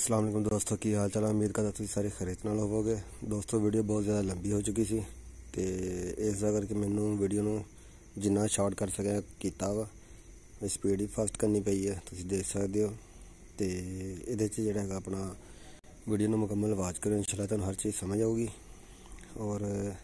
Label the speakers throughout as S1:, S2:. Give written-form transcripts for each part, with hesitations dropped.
S1: अस्सलाम वालेकुम दोस्तों, की हाल चाल। उम्मीद करदा तुसीं सारे खैरियत नाल होवोगे। दोस्तों वीडियो बहुत ज़्यादा लंबी हो चुकी सी ते इस करके मैनू वीडियो नू जिन्ना शॉर्ट कर सकें कीता वा। स्पीड ही फास्ट करनी पई है, तुसीं देख सकदे हो। ते इहदे च जेह्ड़ा हैगा अपना वीडियो नू मुकम्मल वाच करो, इंशाल्लाह तुहानू हर चीज़ समझ आऊगी। और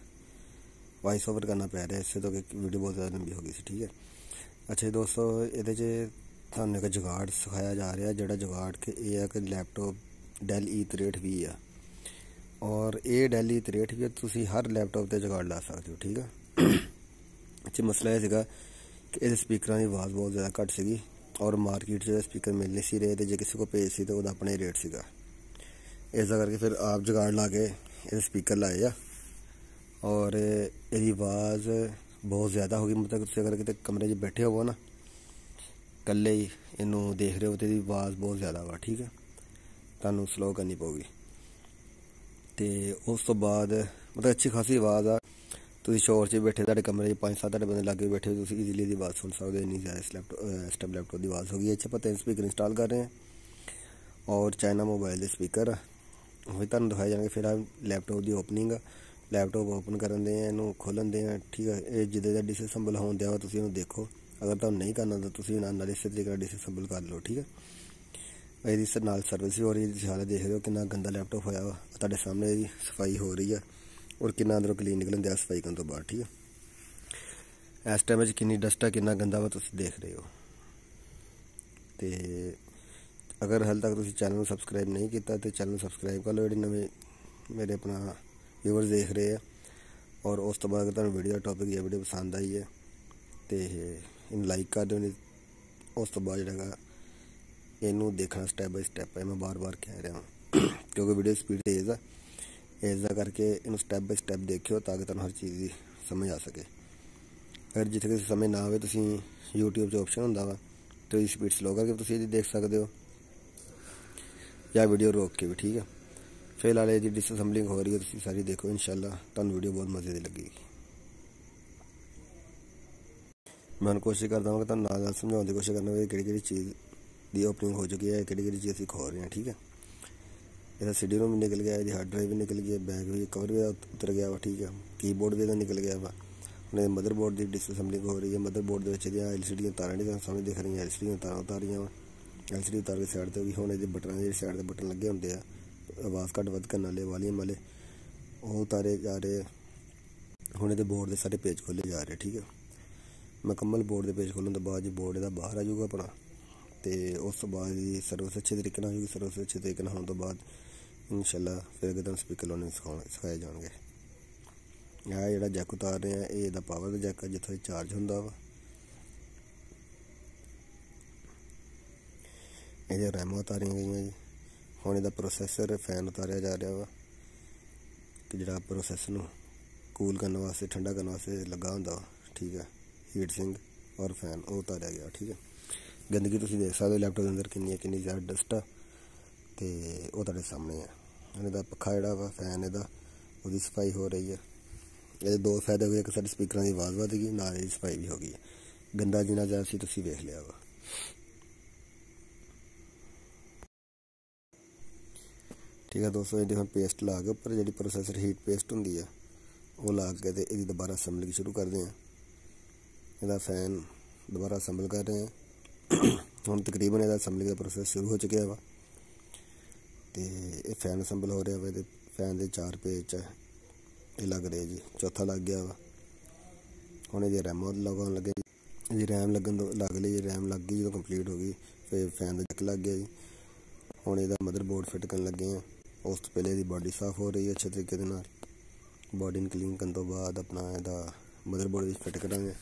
S1: वॉइस ओवर करना पै रहा है इससे तो कि वीडियो बहुत ज़्यादा लंबी हो गई सी। ठीक है, अच्छा जी दोस्तों, इहदे च थानू एक जुगाड़ सिखाया जा रहा है, जोड़ा जुगाड़ कि यह है कि लैपटॉप डैल E63 है। और ये डैल E63 तुसीं हर लैपटॉप ते जुगाड़ ला सकते हो। ठीक है, अच्छा मसला यह सीगा कि इहदे स्पीकरां दी आवाज़ बहुत ज़्यादा घट सीगी और मार्केट च स्पीकर मिल नहीं सी रहे, तो जे किसी को भेज सी तो अपना ही रेट सीगा। इस करके फिर आप जुगाड़ ला के ये स्पीकर लाए आ और यदी आवाज़ बहुत ज़्यादा होगी। मतलब तुसीं अगर किते कमरे च बैठे हो ना, कल्ले ही इनू देख रहे हो तो आवाज़ बहुत ज़्यादा वा। ठीक है, तुहानू स्लो करनी पऊगी। तो उस तो बाद मतलब अच्छी खासी आवाज़ आ। तुसीं शोर च बैठे, तुहाडे कमरे च 5-7 बंदे लागे बैठे हो, तुसीं ईजीली दी आवाज़ सुन सकदे हो। इन्नी ज़्यादा इस लैपटॉप की आवाज़ होगी। अच्छा, 3 स्पीकर इंस्टॉल कर रहे हैं और चाइना मोबाइल के स्पीकर वही तुहानू दिखाए जाएंगे। फिर हम लैपटॉप की ओपनिंग लैपटॉप ओपन करन दे, इनू खोलन दे। ठीक है, ये जिदे डिसअसेंबल होन दिया तुसीं इनू देखो। अगर तुहानू नहीं करना तो तुसीं नाल इस तरीके डिसअसेंबल कर लो। ठीक है, ਇਹਦੀ ਨਾਲ सर्विस भी हो रही है। ਤੁਸੀਂ ਹਾਲੇ देख रहे हो कितना गंदा लैपटॉप होया वा, ਤੁਹਾਡੇ सामने ਇਹਦੀ सफाई हो रही है और कितना अंदरों क्लीन निकलन दिया सफाई करने तो बाद। ठीक है, इस टाइम कितनी डस्ट है, कितना गंदा वा तुम देख रहे हो। तो अगर हाल तक तुम चैनल सबसक्राइब नहीं किया तो चैनल सबसक्राइब कर लो, जो नवे मेरे अपना व्यूअर्स देख रहे हैं। और उस तो बाद अगर तुम वीडियो का टॉपिक या वीडियो पसंद आई है तो इन लाइक कर दो। उस तो बाद जो इनू देखना स्टैप बाय स्टैप है, मैं बार बार कह रहा हूँ क्योंकि वीडियो स्पीड तेज़ है। इस करके इन स्टैप बाय स्टैप देखियो ताकि तुहानू हर चीज़ की समझ आ सके। अगर जिथे किसी समझ ना आए, तुसीं यूट्यूब च ऑप्शन होंदा वा तो स्पीड स्लो करके तुसीं इहदी देख सकते हो या वीडियो रोक के भी। ठीक है, फिलहाल ये डिसअसेंबलिंग हो रही है, तुसीं सारी देखो। इंशाल्लाह तुहानू वीडियो बहुत मज़े की लगेगी। मैं कोशिश करता हूँ कि तुहानू नाल नाल समझाने की कोशिश करना कि चीज़ दी ओपनिंग हो चुकी है, कि चीज़ असीं खो रहे हैं। ठीक है, इसका CD रोम भी निकल गया, इसकी हार्ड ड्राइव भी निकल गई, बैक भी कवर भी उतर गया वा। ठीक है, कीबोर्ड भी निकल गया वा। हम मदरबोर्ड की डिसअसेंबलिंग हो रही है। मदरबोर्ड LCD तारां नहीं सामने दिख रही, LCD तारां उतारियां वा। LCD उतार के साइड पर होने ये बटन जो साइड के बटन लगे होंगे आवाज़ घट वध करने वाले वॉल्यूम वाले, वो उतारे जा रहे। हुण ये बोर्ड के सारे पेज खोले जा रहे। ठीक है, मुकम्मल बोर्ड के पेज खोलने तो बाद बोर्ड इसका बाहर आ जाऊगा अपना। तो उस तो बाद सर्विस अच्छे तरीके हो जाएगी। सर्विस अच्छे तरीके होने तो बाद इंशाल्लाह फिर अगर तुम स्पीकर लाने सिखाए जाएंगे। यह जो जैक उतार रहे हैं ये पावर का जैक है, जिथों चार्ज होंदा वा। ये रैमां उतारियां गई जी। हुण इसदा प्रोसैसर फैन उतारिया जा रहा वा कि जिहड़ा प्रोसैसर नूं कूल करने वास्ते, ठंडा करने वास्ते लगा होंदा वा। ठीक है, हीट सिंक और फैन वो उतारिया गया। ठीक है, गंदगी तुसीं देख सकते हो लैपटॉप के अंदर कितनी ज़्यादा डस्ट आ, तो वो तुहाडे सामने है। इसदा पक्खा जिहड़ा वा फैन इसदा उसकी सफाई हो रही है। ये दो फायदे हुए, एक सारे स्पीकर की आवाज़ वध गई, नाल इसदी सफाई भी हो गई है। गंदा जिन्ना ज़्यादा सी तुसीं वेख लिया वा। ठीक है दोस्तों, ये हम पेस्ट ला के उपर जी प्रोसैसर हीट पेस्ट होंगी है वो ला के तो यदी दोबारा असैम्बलिंग शुरू करते हैं। इसका फैन दोबारा असैम्बल कर रहे हैं। हम तकरीबन इसका असैम्बलिंग का प्रोसैस शुरू हो चुका वा। तो ये फैन असैम्बल हो रहा वा। फैन के 4 पेज ये लग रहे जी, चौथा लग गया वा। हुण ये रैम लगाने लगे जी, रैम लगन लग ली, रैम लग गई जो कंप्लीट हो गई। फिर फैन का जैक लग गया जी। हुण इसदा मदरबोर्ड फिट करन लगे हैं। उस तो पहले इसकी बॉडी साफ हो रही है अच्छे तरीके के नाल। बॉडी क्लीन करने तो बाद अपना इसदा मदरबोर्ड भी फिट करांगे।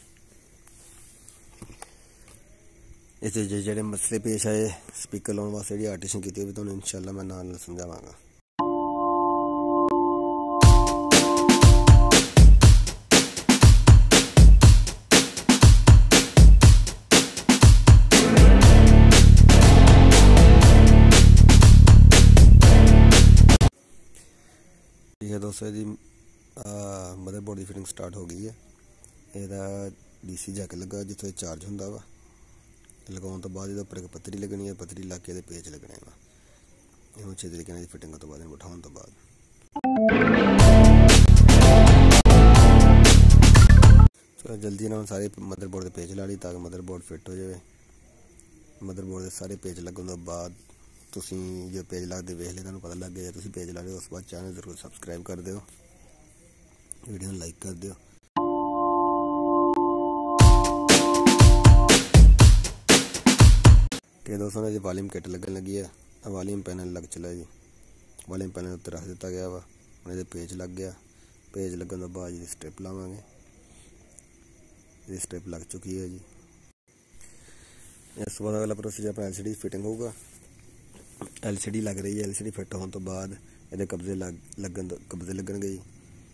S1: इस जो मसले पेश आए स्पीकर लाने वास्ते जी आर्टिशन की भी तुहानू इंशाल्लाह मैं नाल समझावांगा। ठीक है दोस्तों, यदि मदरबोर्ड की फिटिंग स्टार्ट हो गई है। इसका DC जैक लगा जिथों चार्ज होंदा वा। लगाने तो बाद उपर एक पत्तरी लगनी है, पत्तरी ला के पेच लगने वा। ਇਹਨੂੰ ਅੱਛੇ ਤਰੀਕੇ ਨਾਲ ਫਿਟਿੰਗ ਤੋਂ ਬਾਅਦ ਬਿਠਾਉਣ ਤੋਂ ਬਾਅਦ ਚਲੋ ਜਲਦੀ ਨਾਲ ਸਾਰੇ ਮਦਰਬੋਰਡ ਦੇ ਪੇਜ ਲਾ ਲਈ ਤਾਂ ਕਿ ਮਦਰਬੋਰਡ ਫਿੱਟ ਹੋ ਜਾਵੇ। ਮਦਰਬੋਰਡ ਦੇ ਸਾਰੇ ਪੇਜ ਲੱਗਣ ਤੋਂ ਬਾਅਦ ਤੁਸੀਂ ਜੋ ਪੇਜ ਲੱਗਦੇ ਵੇਖ ਲਿਆ, ਤੁਹਾਨੂੰ ਪਤਾ ਲੱਗ ਗਿਆ। ਜੇ ਤੁਸੀਂ ਪੇਜ ਲਾ ਲਿਓ ਉਸ ਤੋਂ ਬਾਅਦ ਚੈਨਲ ਜ਼ਰੂਰ ਸਬਸਕ੍ਰਾਈਬ ਕਰ ਦਿਓ, ਵੀਡੀਓ ਨੂੰ ਲਾਈਕ ਕਰ ਦਿਓ। ਤੇ ਦੋਸਤੋ ਇਹਦੀ ਵਾਲੀਅਮ ਕਿੱਟ ਲੱਗਣ ਲੱਗੀ ਹੈ। ਵਾਲੀਅਮ ਪੈਨਲ ਲੱਗ ਚਲਾ ਜੀ, ਵਾਲੀਅਮ ਪੈਨਲ ਉੱਤੇ ਰੱਖ ਦਿੱਤਾ ਗਿਆ ਵਾ। ਹੁਣ ਇਹਦੇ ਪੇਜ ਲੱਗ ਗਿਆ। ਪੇਜ ਲੱਗਣ ਤੋਂ ਬਾਅਦ ਇਹਦੀ ਸਟ੍ਰਿਪ ਲਾਵਾਂਗੇ। ਇਹਦੀ ਸਟ੍ਰਿਪ ਲੱਗ ਚੁੱਕੀ ਹੈ ਜੀ। ਇਸ ਤੋਂ ਬਾਅਦ ਅਗਲਾ ਪ੍ਰੋਸੀਜਰ ਆਪਣਾ LCD ਫਿਟਿੰਗ ਹੋਊਗਾ। LCD ਲੱਗ ਰਹੀ ਹੈ। LCD ਫਿੱਟ ਹੋਣ ਤੋਂ ਬਾਅਦ ਇਹਦੇ ਕਬਜ਼ੇ ਲੱਗਣਗੇ ਜੀ।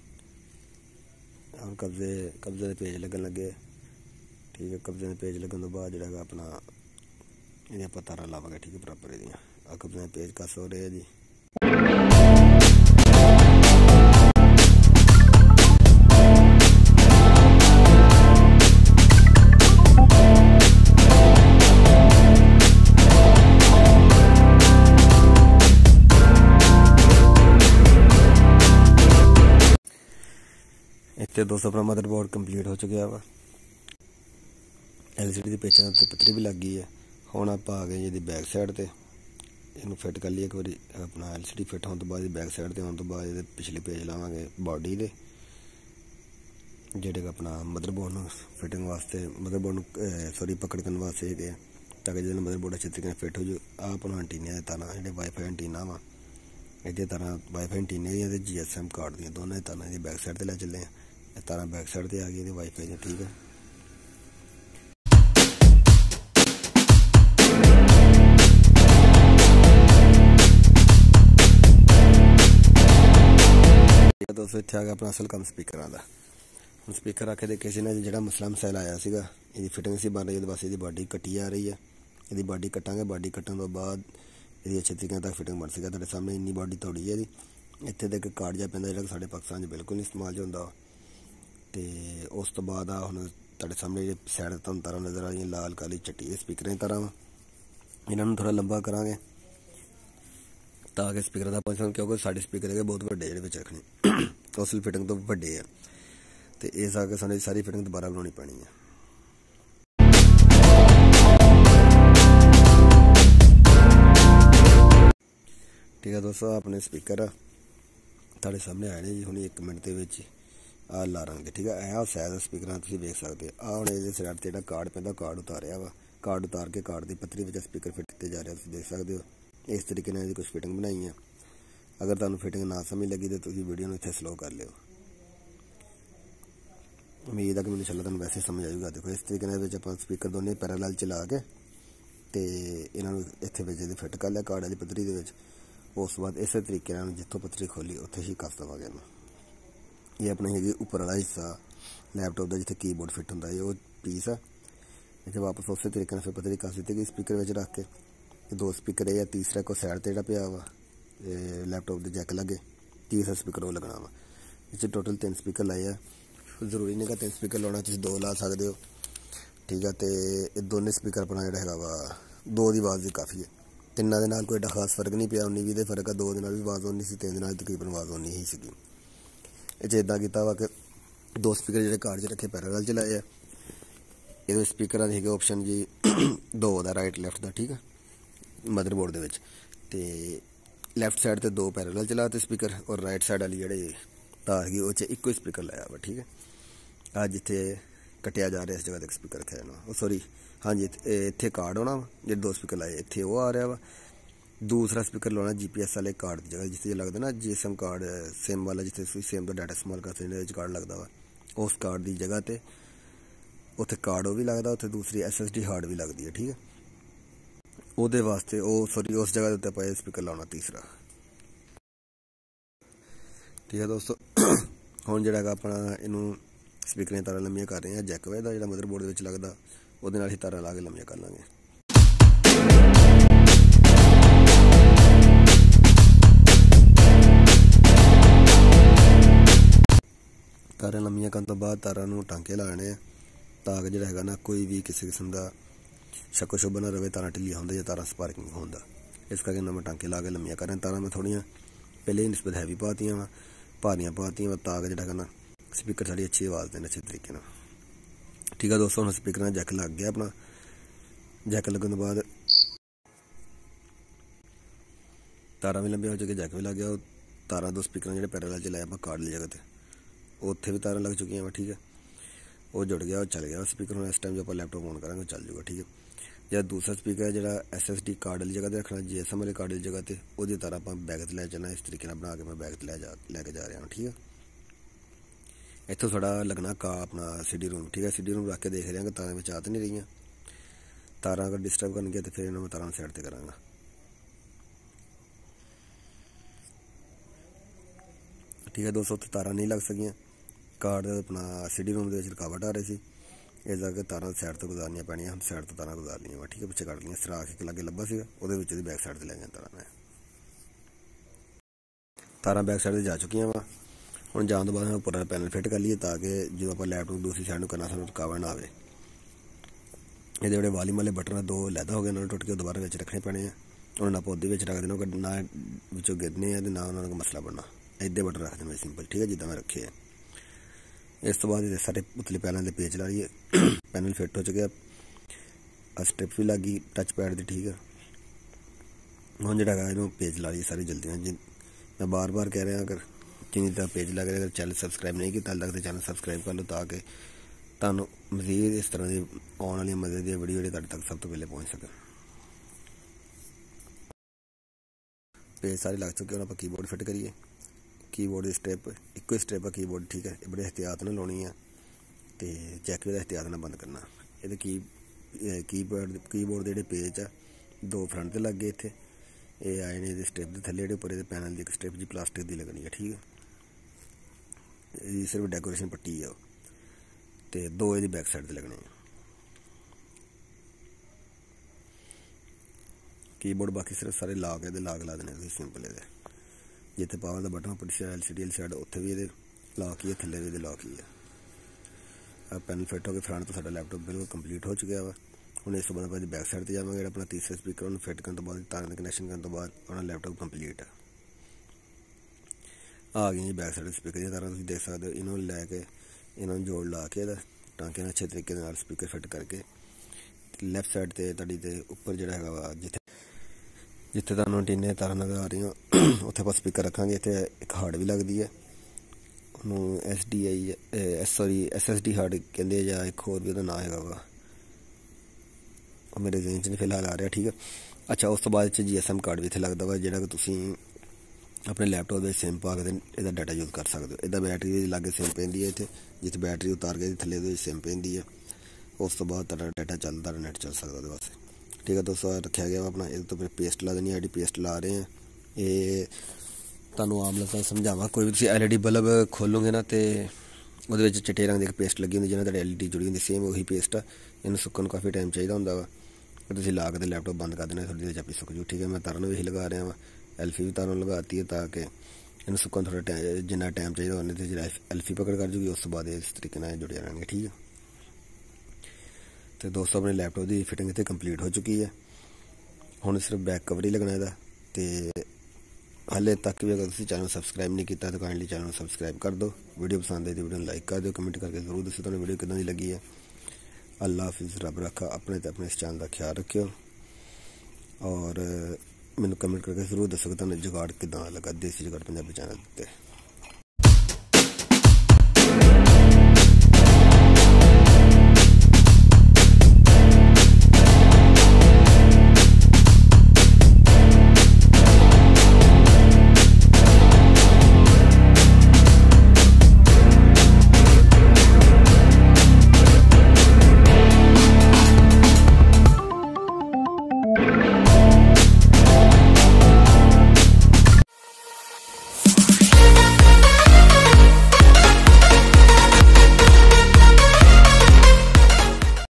S1: ਹੁਣ ਕਬਜ਼ੇ ਦੇ ਪੇਜ ਲੱਗਣ ਲੱਗੇ, ਠੀਕ ਹੈ। ਕਬਜ਼ੇ ਦੇ ਪੇਜ ਲੱਗਣ ਤੋਂ ਬਾਅਦ ਜਿਹੜਾ ਹੈਗਾ ਆਪਣਾ ਇਹਦੀਆਂ ਆਪਾਂ ਤਾਰਾਂ ਲਾਵਾਂਗੇ, ਠੀਕ ਹੈ, ਬਰਾਬਰ ਇਹਦੀਆਂ। ਆਹ ਕਬਜ਼ੇ ਦੇ ਪੇਜ ਕੱਸ ਹੋ ਰਹੇ ਆ ਜੀ। ਇੱਥੇ ਦੋਸਤੋ ਆਪਣਾ ਮਦਰਬੋਰਡ ਕੰਪਲੀਟ ਹੋ ਚੁੱਕਿਆ ਵਾ। LCD ਦੇ ਪੇਚਾਂ ਉੱਤੇ ਪੱਤਰੀ ਵੀ ਲੱਗ ਗਈ ਹੈ। ਹੁਣ ਆਪਾਂ ਆ ਗਏ ਜੀ ਇਹਦੀ ਬੈਕ ਸਾਈਡ ਤੇ। ਇਹਨੂੰ ਫਿੱਟ ਕਰ ਲਈਏ ਇੱਕ ਵਾਰੀ। ਆਪਣਾ LCD ਫਿੱਟ ਹੋਣ ਤੋਂ ਬਾਅਦ ਬੈਕ ਸਾਈਡ ਤੇ ਆਉਣ ਤੋਂ ਬਾਅਦ ਇਹਦੇ ਪਿਛਲੇ ਪੇਜ ਲਾਵਾਂਗੇ ਬਾਡੀ ਦੇ, ਜਿਹੜੇ ਆਪਣਾ ਮਦਰਬੋਰਡ ਨੂੰ ਫਿਟਿੰਗ ਵਾਸਤੇ, ਮਦਰਬੋਰਡ ਨੂੰ ਪਕੜ ਕਰਨ ਵਾਸਤੇ ਹੈਗੇ ਆ, ਤਾਂ ਕਿ ਜਦੋਂ ਮਦਰਬੋਰਡ ਅੱਛੇ ਤਰੀਕੇ ਨਾਲ ਫਿੱਟ ਹੋ ਜਾਊ। ਆਹ ਆਪਣਾ ਐਂਟੀਨਾ ਦੇ ਤਾਰਾਂ, ਜਿਹੜੇ ਵਾਈਫਾਈ ਐਂਟੀਨਾ ਵਾ, ਇਹਦੇ ਤਾਰਾਂ ਵਾਈਫਾਈ ਐਂਟੀਨੇ ਦੀਆਂ ਤੇ GSM ਕਾਰਡ ਦੀਆਂ ਦੋਨੇ ਤਾਰਾਂ ਇਹਦੀ ਬੈਕ ਸਾਈਡ ਤੇ ਲੈ ਚੱਲੇ ਆ। ਇਹ ਤਾਰਾਂ ਬੈਕ ਸਾਈਡ ਤੇ ਆ ਗਈ ਇਹਦੇ ਵਾਈਫਾਈ ਦੀਆਂ, ਠੀਕ ਹੈ। ਦੋਸਤੋ ਇੱਥੇ ਆ ਗਿਆ ਆਪਣਾ ਅਸਲ ਕੰਮ ਸਪੀਕਰਾਂ ਦਾ। ਹੁਣ ਸਪੀਕਰ ਰੱਖ ਕੇ ਦੇਖੇ ਸੀ ਨਾ, ਜਿਹੜਾ ਮਸਲਾ ਮਸਾਇਲ ਆਇਆ ਸੀਗਾ, ਇਹਦੀ ਫਿਟਿੰਗ ਸੀ ਬਣ ਰਹੀ, ਉਹਦੇ ਵਾਸਤੇ ਇਹਦੀ ਬਾਡੀ ਕੱਟੀ ਜਾ ਰਹੀ ਹੈ। ਇਹਦੀ ਬਾਡੀ ਕੱਟਾਂਗੇ। ਬਾਡੀ ਕੱਟਣ ਤੋਂ ਬਾਅਦ ਇਹਦੀ ਅੱਛੇ ਤਰੀਕੇ ਨਾਲ ਫਿਟਿੰਗ ਬਣ ਸਕਿਆ। ਤੁਹਾਡੇ ਸਾਹਮਣੇ ਇੰਨੀ ਬਾਡੀ ਥੋੜੀ ਹੈ ਇਹਦੀ। ਇੱਥੇ ਤੱਕ ਕਾਰਡ ਜਿਹਾ ਪੈਂਦਾ, ਜਿਹੜਾ ਸਾਡੇ ਪਾਕਿਸਤਾਨ 'ਚ ਬਿਲਕੁਲ ਨਹੀਂ ਇਸਤੇਮਾਲ 'ਚ ਹੁੰਦਾ। ਤੇ ਉਸ ਤੋਂ ਬਾਅਦ ਆ ਹੁਣ ਤੁਹਾਡੇ ਸਾਹਮਣੇ ਜਿਹੜੇ ਸਾਈਡ ਤੁਹਾਨੂੰ ਤਾਰਾਂ ਨਜ਼ਰ ਆ ਰਹੀਆਂ, ਲਾਲ ਕਾਲੀ ਚਿੱਟੀ, ਇਹ ਸਪੀਕਰਾਂ ਦੀ ਤਾਰਾਂ ਵਾ। ਇਹਨਾਂ ਨੂੰ ਥੋੜ੍ਹਾ ਲੰਬਾ ਕਰਾਂਗੇ ਤਾਂ ਕਿ ਸਪੀਕਰ ਦਾ ਫੰਕਸ਼ਨ, ਕਿਉਂਕਿ ਸਾਡੇ ਸਪੀਕਰ ਹੈਗੇ ਬਹੁਤ ਵੱਡੇ, ਜਿਹੜੇ ਵਿੱਚ ਰੱਖਣੇ ਉਸ ਫਿਟਿੰਗ ਤੋਂ ਵੱਡੇ ਆ। ਤੇ ਇਸ ਆ ਕੇ ਸਾਨੂੰ ਸਾਰੀ ਫਿਟਿੰਗ ਦੁਬਾਰਾ ਬਣਾਉਣੀ ਪੈਣੀ ਹੈ। ਠੀਕ ਹੈ ਦੋਸਤੋ, ਆਪਣੇ ਸਪੀਕਰ ਤੁਹਾਡੇ ਸਾਹਮਣੇ ਆਏ ਨੇ ਜੀ। ਹੁਣ 1 ਮਿੰਟ ਦੇ ਵਿੱਚ ਆਹ ਲਾ ਲਾਂਗੇ, ਠੀਕ ਹੈ। ਇਹ ਸਾਈਜ਼ ਸਪੀਕਰਾਂ ਤੁਸੀਂ ਵੇਖ ਸਕਦੇ। ਆਹ ਹੁਣ ਇਹਦੇ ਸਾਈਡ ਤੇ ਜਿਹੜਾ ਕਾਰਡ ਪੈਂਦਾ, ਕਾਰਡ ਉਤਾਰਿਆ ਵਾ। ਕਾਰਡ ਉਤਾਰ ਕੇ ਕਾਰਡ ਦੀ ਪੱਤਰੀ ਵਿੱਚ ਸਪੀਕਰ ਫਿੱਟ ਕੀਤੇ ਜਾ ਰਿਹਾ, ਤੁਸੀਂ ਦੇਖ ਸਕਦੇ ਹੋ। ਇਸ ਤਰੀਕੇ ਨਾਲ ਇਹਦੀ ਕੁਛ ਫਿਟਿੰਗ ਬਣਾਈ ਹੈ। ਅਗਰ ਤੁਹਾਨੂੰ ਫਿਟਿੰਗ ਨਾ ਸਮਝ ਲੱਗੀ ਤਾਂ ਤੁਸੀਂ ਵੀਡੀਓ ਨੂੰ ਇੱਥੇ ਸਲੋ ਕਰ ਲਿਓ। ਉਮੀਦ ਹੈ ਕਿ ਮੈਨੂੰ ਇਨਸ਼ਾਅੱਲਾ ਤੁਹਾਨੂੰ ਵੈਸੇ ਸਮਝ ਆਜੂਗਾ। ਦੇਖੋ ਇਸ ਤਰੀਕੇ ਨਾਲ ਵਿੱਚ ਆਪਾਂ ਸਪੀਕਰ ਦੋਨੇ ਪੈਰਲਲ ਚਲਾ ਕੇ ਤੇ ਇਹਨਾਂ ਨੂੰ ਇੱਥੇ ਵਿੱਚ ਇਹਦੇ ਫਿੱਟ ਕਰ ਲਿਆ ਕਾਰਡ ਵਾਲੀ ਪੱਤਰੀ ਦੇ ਵਿੱਚ। ਉਸ ਤੋਂ ਬਾਅਦ ਇਸੇ ਤਰੀਕੇ ਨਾਲ ਜਿੱਥੋਂ ਪੱਤਰੀ ਖੋਲੀ ਉੱਥੇ ਹੀ ਕੱਸ ਦੇਵਾਂਗੇ ਇਹਨੂੰ। ਇਹ ਆਪਣਾ ਹੈਗੀ ਉੱਪਰ ਵਾਲਾ ਹਿੱਸਾ ਲੈਪਟਾਪ ਦਾ, ਜਿੱਥੇ ਕੀਬੋਰਡ ਫਿੱਟ ਹੁੰਦਾ ਹੈ, ਉਹ ਪੀਸ ਆ। ਇੱਥੇ ਵਾਪਸ ਉਸੇ ਤਰੀਕੇ ਨਾਲ ਫਿਰ ਪੱਤਰੀ ਕੱਸ ਦਿੱਤੀ ਗਈ ਸਪੀਕਰ ਵਿੱਚ ਰੱਖ ਕੇ। 2 ਸਪੀਕਰ ਇਹ ਆ, ਤੀਸਰਾ ਕੋਈ ਸਾਈਡ ਤੇ ਜਿਹੜਾ ਪਿਆ ਵਾ ਲੈਪਟਾਪ ਦੇ ਜੈਕ ਲੱਗੇ, ਤੀਸਰਾ ਸਪੀਕਰ ਉਹ ਲੱਗਣਾ ਵਾ। ਇਹ 'ਚ ਟੋਟਲ 3 ਸਪੀਕਰ ਲਾਏ ਆ। ਜ਼ਰੂਰੀ ਨਹੀਂ ਕਿ 3 ਸਪੀਕਰ ਲਾਉਣਾ, ਤੁਸੀਂ 2 ਲਾ ਸਕਦੇ ਹੋ, ਠੀਕ ਆ। ਤੇ ਇਹ ਦੋਨੇ ਸਪੀਕਰ ਆਪਣਾ ਜਿਹੜਾ ਹੈਗਾ ਵਾ 2 ਦੀ ਆਵਾਜ਼ ਵੀ ਕਾਫੀ ਹੈ। 3 ਦੇ ਨਾਲ ਕੋਈ ਐਡਾ ਖਾਸ ਫਰਕ ਨਹੀਂ ਪਿਆ, 19-20 ਦੇ ਫਰਕ ਆ। 2 ਦੇ ਨਾਲ ਵੀ ਆਵਾਜ਼ ਓਨੀ ਸੀ, 3 ਦੇ ਨਾਲ ਤਕਰੀਬਨ ਆਵਾਜ਼ ਓਨੀ ਹੀ ਸੀਗੀ। ਇਹ 'ਚ ਇੱਦਾਂ ਕੀਤਾ ਵਾ ਕਿ 2 ਸਪੀਕਰ ਜਿਹੜੇ ਕਾਰਡ 'ਚ ਰੱਖੇ ਪੈਰਲਲ 'ਚ ਲਾਏ ਆ। ਇਹਦੇ ਸਪੀਕਰਾਂ ਦੇ ਹੈਗੇ ਆਪਸ਼ਨ ਜੀ 2 ਦਾ, ਰਾਈਟ ਲੈਫਟ ਦਾ, ਠੀਕ ਆ, ਮਦਰਬੋਰਡ ਦੇ ਵਿੱਚ। ਤੇ ਲੈਫਟ ਸਾਈਡ ਤੇ 2 ਪੈਰਲਲ ਚਲਾ ਤੇ ਸਪੀਕਰ, ਔਰ ਰਾਈਟ ਸਾਈਡ ਵਾਲੀ ਜਿਹੜੇ ਤਾਰ ਗਈ ਉਹ 'ਚ ਇੱਕੋ ਹੀ ਸਪੀਕਰ ਲਾਇਆ ਵਾ, ਠੀਕ ਹੈ। ਆ ਜਿੱਥੇ ਕੱਟਿਆ ਜਾ ਰਿਹਾ ਇਸ ਜਗ੍ਹਾ ਤੇ ਸਪੀਕਰ ਰੱਖਿਆ ਜਾਣਾ, ਉਹ ਸੌਰੀ ਹਾਂਜੀ ਇੱਥੇ ਕਾਰਡ ਹੋਣਾ ਵਾ, ਜਿਹੜੇ 2 ਸਪੀਕਰ ਲਾਏ ਇੱਥੇ ਉਹ ਆ ਰਿਹਾ ਵਾ। ਦੂਸਰਾ ਸਪੀਕਰ ਲਾਉਣਾ GPS ਵਾਲੇ ਕਾਰਡ ਦੀ ਜਗ੍ਹਾ, ਜਿੱਥੇ ਲੱਗਦਾ ਨਾ GSM ਕਾਰਡ ਸਿਮ ਵਾਲਾ, ਜਿੱਥੇ ਤੁਸੀਂ ਸਿਮ ਦਾ ਡਾਟਾ ਇਸਤੇਮਾਲ ਕਰਦੇ ਇਹਦੇ ਵਿੱਚ ਕਾਰਡ ਲੱਗਦਾ ਵਾ, ਉਸ ਕਾਰਡ ਦੀ ਜਗ੍ਹਾ ਤੇ ਉੱਥੇ ਕਾਰਡ ਉਹ ਵੀ ਲੱਗਦਾ, ਉੱਥੇ ਦੂਸਰੀ SSD ਹਾਰਡ ਵੀ ਲੱਗਦੀ ਹੈ, ਠੀਕ ਹੈ। ਉਹਦੇ ਵਾਸਤੇ ਉਸ ਜਗ੍ਹਾ ਦੇ ਉੱਤੇ ਆਪਾਂ ਇਹ ਸਪੀਕਰ ਲਾਉਣਾ ਤੀਸਰਾ, ਠੀਕ ਹੈ ਦੋਸਤੋ। ਹੁਣ ਜਿਹੜਾ ਹੈਗਾ ਆਪਣਾ ਇਹਨੂੰ ਸਪੀਕਰ ਦੀਆਂ ਤਾਰਾਂ ਲੰਮੀਆਂ ਕਰ ਰਹੇ ਹਾਂ। ਜੈਕ ਵਾ ਇਹਦਾ ਜਿਹੜਾ ਮਦਰਬੋਰਡ ਦੇ ਵਿੱਚ ਲੱਗਦਾ, ਉਹਦੇ ਨਾਲ ਹੀ ਤਾਰਾਂ ਲਾ ਕੇ ਲੰਮੀਆਂ ਕਰ ਲਾਂਗੇ। ਤਾਰਾਂ ਲੰਮੀਆਂ ਕਰਨ ਤੋਂ ਬਾਅਦ ਤਾਰਾਂ ਨੂੰ ਟਾਂਕੇ ਲਾਣੇ ਆ, ਤਾਂ ਕਿ ਜਿਹੜਾ ਹੈਗਾ ਨਾ ਕੋਈ ਵੀ ਕਿਸੇ ਕਿਸਮ ਦਾ ਸ਼ੱਕੋ ਸ਼ੁਬਾ ਨਾ ਰਵੇ, ਤਾਰਾਂ ਢਿੱਲੀਆਂ ਹੁੰਦਾ ਜਾਂ ਤਾਰਾਂ ਸਪਾਰਕਿੰਗ ਹੁੰਦਾ। इस करके मैं टांके ला के लम्मियां कर रहा। तारा मैं थोड़ियां पहले ही निस्बत हैवी पातियां वा, भारियां पातियां वा, ताकि जिहड़ा करना स्पीकर साड़ी अच्छी आवाज़ देना अच्छे तरीके नाल। ठीक है दोस्तों, हम स्पीकर जैक लग गया अपना। जैक लगने के बाद तारा भी लंबे हो चुके, जैक भी लग गया। तारा दो स्पीकर जो पैरेलल च लाया कार्ड वाली जगह पर, उत्थे भी तारा लग चुकी हैं। ठीक है, वो जुड़ गया, वो चल गया स्पीकर। हम इस टाइम जो आप लैपटॉप ऑन करेंगे चल जूगा। ठीक है, जो दूसरा स्पीकर है जो SSD कार्ड वाली जगह पर रखना, GSM वाले कार्ड वाली जगह पर, वो तारा आप बैग लै जाना। इस तरीके बना के मैं बैग लैके जा रहा हूँ। ठीक है, इतों थोड़ा लगना का अपना CD रूम। ठीक है, CD रूम रख के देख रहे हैं कि तारा में आ तो नहीं रही। तारा अगर डिस्टर्ब कर तो फिर इन्होंने तारा साइड पर करा। ठीक है दोस्तों, उत्थे तारा नहीं लग सकियां। कार्ड अपना CD रूम के रुकावट आ रही थी, इस करके तारा साइड तो गुजारनियां पैनियां। हम साइड तो तारा गुजार लिया। ठीक है, पिछे कट लिया। सराख एक लागे लब्भा सी, वो बैक साइड से लै गया तारा। मैं तारा बैक साइड से जा चुकी वा। हम जाने तो बाद उपर पैनल फिट कर लीए, ताकि जो आप लैपटॉप दूसरी साइड में करना सानू रुकावट ना आए। ये जोड़े वॉल्यूम वाले बटन दो लैदा हो गए, उन्होंने टुट के दोबारा विच रखने पैने। उन्होंने आप उहदे विच रख देना, ना विचों गिरने ना उन्होंने को मसला बनना। इदे बटन रख देने सिंपल। ठीक है, जिदा मैं रखे है। इस तो बाद सारे उतले पैनल के पेज ला लिए। पैनल फिट हो चुके, स्ट्रिप भी लग गई टच पैड की। ठीक है, हम जो पेज ला लिए सारी जल्दी। मैं बार बार कह रहा अगर जिन्नी तरह पेज लग रहा, अगर चैनल सबसक्राइब नहीं किया तो चैनल सबसक्राइब कर लो, ताकि तुहानू मजीद इस तरह की आने वाली मदद दी वीडियो तुहाडे तक सब तो पहले पहुँच सके। पेज सारे लग चुके, हम कीबोर्ड फिट करिए। कीबोर्ड की स्ट्रिप इको स्ट्रिप है कीबोर्ड। ठीक है, ये बड़े एहतियात नाल लाउणी है, तो जैक भी एहतियात नाल बंद करना। ये कीबोर्ड के पेज आ दो फ्रंट से लग गए, इतने ये आए ने स्ट्रिप के थले उपर पैनल की एक स्ट्रिप जी प्लास्टिक की लगनी है। ठीक है, ये सिर्फ डेकोरेशन पट्टी है, तो दो ये बैक साइड से लगने। कीबोर्ड बाकी सिर्फ सारे लाक ला देने सिंपल। ये जिथे पावर का बटन उपर LCD साइड उत्थे भी ये लॉक ही है, थले भी लॉक ही है। पैनल फिट हो गए फ्रंट तो साडा लैपटॉप बिल्कुल कंप्लीट हो चुका वा। हम इस बाद बैक साइड से जाएंगे। अपना तीसरा स्पीकर उन्हें फिट करने तो बाद तार का कनैक्शन करने तो बाद अपना लैपटॉप कंप्लीट है। आ गई जी बैक साइड स्पीकर की तरह तुम देख सकते हो। इन्होंने लैके इन्होंने जोड़ ला के टांके अच्छे तरीके स्पीकर फिट करके लैफ्ट साइड से तड़ी के उपर जो है जिथे जिथे तुहानू टीने तारा नज़र आ रही उत्थे आप स्पीकर रखा। इतने एक हार्ड भी लगती है, SSD हार्ड कहते या एक होर भी नाम है वा, मेरे जेहन च नहीं फिलहाल आ रहा। ठीक है, अच्छा उस तो बाद GSM कार्ड भी इतने लगता वा, जो तुम अपने लैपटॉप में सिम पा के इसका डाटा यूज़ कर सकते हो। इसदा बैटरी लागे सिम पैंदी है, इतने जिथे बैटरी उतार के थले सिम पैंदी है। उस तो बाद डाटा चलता नेट चल सकता बस। ठीक है दोस्तों, रखा गया अपना। ये तो फिर पेस्ट ला देनी है, पेस्ट ला रहे हैं। ये तुहानू आम लफ्ज़ समझावा, कोई भी तुम LED बल्ब खोलोगे ना तो वो चिट्टे रंग की पेस्ट लगी होंगी, जिन्हें LED जुड़ी होंगी, सेम वही पेस्ट आ। इन्हें सुकन काफ़ी टाइम चाहिए होंगे वा, तुम ला के लैपटॉप बंद कर देना, थोड़ी देर चापी सुक जू। ठीक है, मैं तारों भी लगा रहा वा, एल्फी भी तारों लगाती है, ताकि इन्हें सुकन थोड़ा टाइम जिन्ना टाइम चाहिए उन्हें एल्फी पकड़ कर जूगी। उस बाद इस तरीके जुड़े रहेंगे। ठीक है, तो दोस्तों अपने लैपटॉप की फिटिंग इतने कंप्लीट हो चुकी है। हुण सिर्फ बैक कवर ही लगना है। तो हाले तक भी अगर तुम चैनल सबसक्राइब नहीं किया तो काइंडली चैनल सबसक्राइब कर दो। वीडियो पसंद आई तो वीडियो लाइक कर दो, कमेंट करके जरूर दसो तुहानू वीडियो किदां दी लगी है। अल्लाह हाफिज़, रब रखा अपने तो अपने इस चैनल का ख्याल रखियो, और मैनू कमेंट करके जरूर दसो कि तुहानू जुगाड़ किदां लगा, देसी जुगाड़ पंजाबी चैनल ते।